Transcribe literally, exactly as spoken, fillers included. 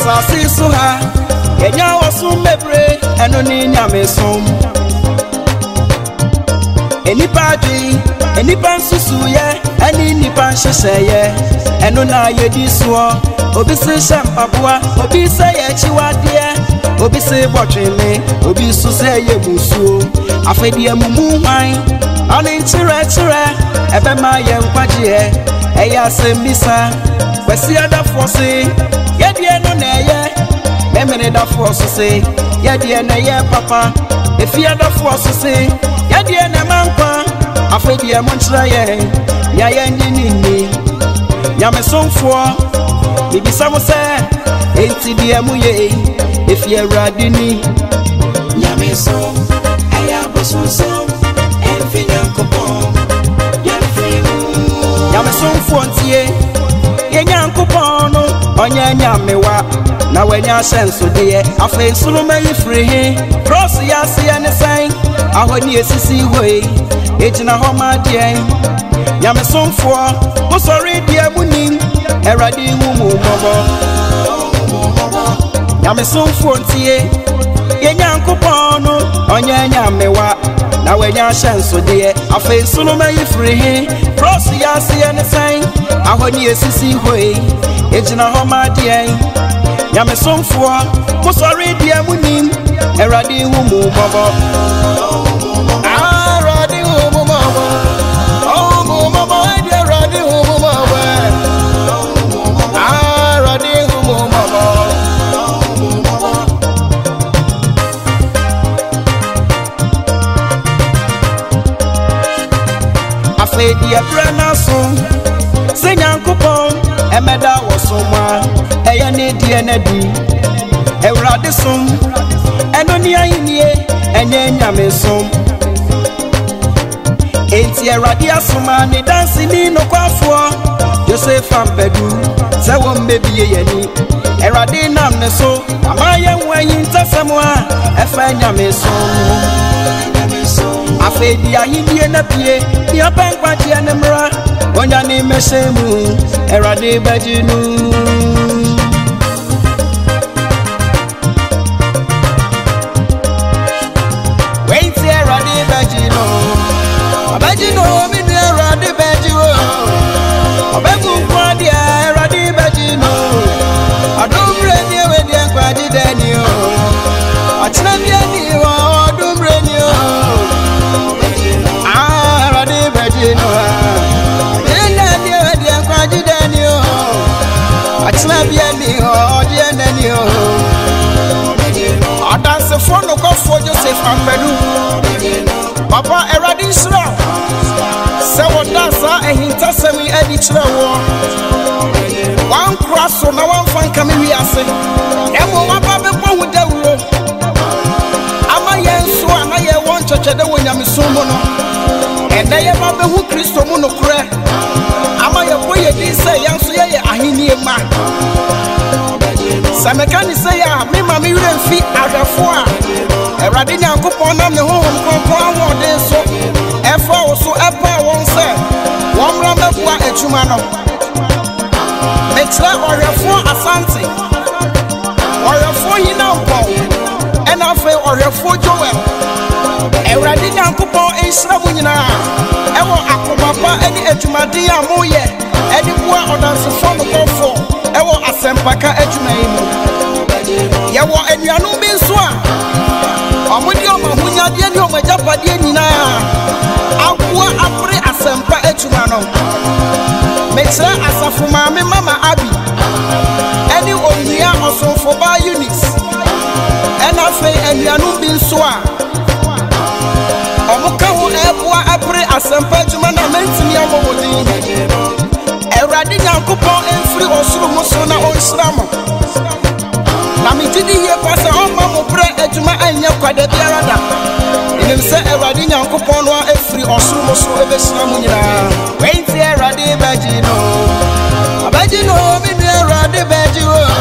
asasi suha yenya wasum bebre eno ni nyame som enipa dwi enipa nsusu ye ani nipa nhyehyeye eno na yedi so obi se shampaboa obi se ye chiwade obi se botwele obi su se ye busuo afedie mumu hwan ani nchire chire ebe ma ye nkwaje eya sembisa kwesi adafo se yedie no na ye memene dafo so se yedie na ye papa efi adafo so se yedie na mankwa afedie mo nchire ye ya ye nyinini nyame somfo bibisa mo se enti die mu ye efi Awurade ni nyame so eya boso so enfi nyankopon nyame somfo ntie ye nyankopon no onye nyamewa na wanya senso de afa suru mayi free he cross ya se ne san ahoni esisi hoi ejina ho ma de nyame somfo mo sorry de amunim Awurade hu mu mobo nyame somfo ntie ye nyankopon no onye nyamewa na wanya senso de afa suru mayi free he cross ya se ne san ahoni esisi hoi ejina ho ma de nyame somfo mo sorry de amunim Awurade hu mu mobo Awurade hu mu mobo oh mu mobo Awurade hu mu mobo Awurade hu mu mobo afedi abrana so se nyankopon emeda wosoma eya ne die na di Awurade som eno ni ahinie enye nyame som enti Awurade asoma ne dansi ni no kwafo Joseph ampedu se wo mbebie yani Awurade nam ne so amaye nwanyi ntasamo a efa nyame som afedi ahinie na pie ni opankwa tie ne mra onya ni mesemu Awurade Begye No Begye No mi ni Awurade Begye O Obeku kwadi Awurade Begye No Adumre ni we di kwadi dani o Achina bi ani o adumre ni o Awurade Begye No Ena ni we di kwadi dani o Achina bi ani o di dani o Adanse fo no go fo Joseph ampedu Papa Awurade Isra se woda sa ehinta semi edi kire wo wan kraso na wan fan kame wi ase emo waba be po hu dawuro ama yenso ana ye won chochede wo nyamesum no ene ye ba be hu Kristo mu no kure ama ye boye di se yenso ye ye ahenie ma samekani se ya me ma mi wure mfi ahwefo a Awurade nyankopon nam ne honhom kronkron awode so efa wo so epa won se won ra mabua atuma no metra orefo asante orefo hina mpo ena fe orefo joel Awurade nyankopon ensra mu nyina ewo akobaba eni atumade a moye eni bua odansefo no kofo ewo asempaka atuma yi mu yewo anuanu bi nso a Omudi o mahunya de ni o majapade nyina akwa apre asempa atuma no metra asafo maame mama abi eni onua osonfo ba units ena fe anuanu bi nso a omuka ho eboa apre asempa atuma na mentimi amowodi Awurade nyankopon enfiri osuru mu so na onsra mo na mitidi ye pasa omma mo pre aduma anya kwade biarada enim se Awurade nyankopon no afiri osuru mo so ebesira mu nyina wenti Awurade Begye No Begye No mi ni Awurade Begye O